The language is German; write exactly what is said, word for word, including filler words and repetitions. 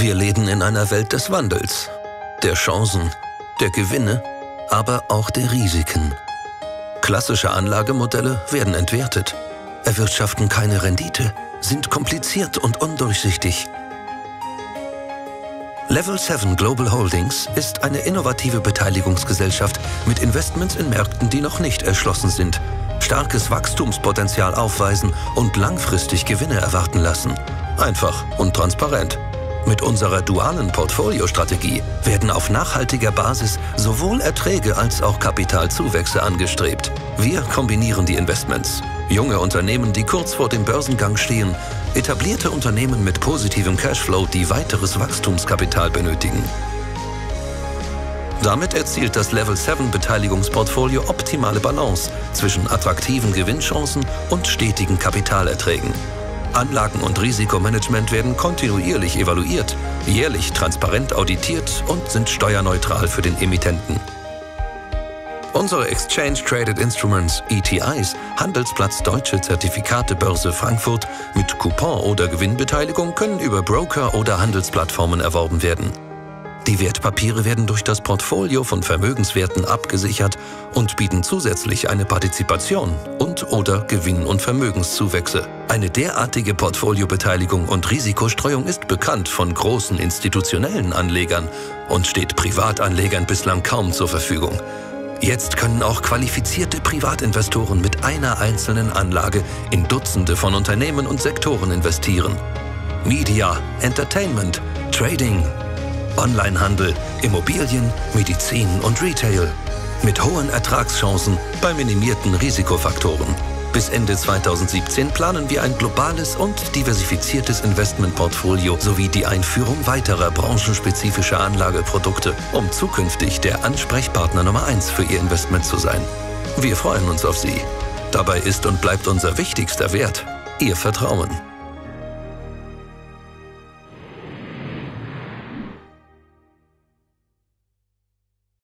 Wir leben in einer Welt des Wandels, der Chancen, der Gewinne, aber auch der Risiken. Klassische Anlagemodelle werden entwertet, erwirtschaften keine Rendite, sind kompliziert und undurchsichtig. Level sieben Global Holdings ist eine innovative Beteiligungsgesellschaft mit Investments in Märkten, die noch nicht erschlossen sind, starkes Wachstumspotenzial aufweisen und langfristig Gewinne erwarten lassen. Einfach und transparent. Mit unserer dualen Portfoliostrategie werden auf nachhaltiger Basis sowohl Erträge als auch Kapitalzuwächse angestrebt. Wir kombinieren die Investments. Junge Unternehmen, die kurz vor dem Börsengang stehen, etablierte Unternehmen mit positivem Cashflow, die weiteres Wachstumskapital benötigen. Damit erzielt das Level sieben Beteiligungsportfolio optimale Balance zwischen attraktiven Gewinnchancen und stetigen Kapitalerträgen. Anlagen- und Risikomanagement werden kontinuierlich evaluiert, jährlich transparent auditiert und sind steuerneutral für den Emittenten. Unsere Exchange Traded Instruments E T Is, Handelsplatz Deutsche Zertifikate Börse Frankfurt, mit Coupon oder Gewinnbeteiligung können über Broker oder Handelsplattformen erworben werden. Die Wertpapiere werden durch das Portfolio von Vermögenswerten abgesichert und bieten zusätzlich eine Partizipation und/oder Gewinn- und Vermögenszuwächse. Eine derartige Portfoliobeteiligung und Risikostreuung ist bekannt von großen institutionellen Anlegern und steht Privatanlegern bislang kaum zur Verfügung. Jetzt können auch qualifizierte Privatinvestoren mit einer einzelnen Anlage in Dutzende von Unternehmen und Sektoren investieren. Media, Entertainment, Trading, Onlinehandel, Immobilien, Medizin und Retail. Mit hohen Ertragschancen bei minimierten Risikofaktoren. Bis Ende zweitausendsiebzehn planen wir ein globales und diversifiziertes Investmentportfolio sowie die Einführung weiterer branchenspezifischer Anlageprodukte, um zukünftig der Ansprechpartner Nummer eins für Ihr Investment zu sein. Wir freuen uns auf Sie. Dabei ist und bleibt unser wichtigster Wert Ihr Vertrauen.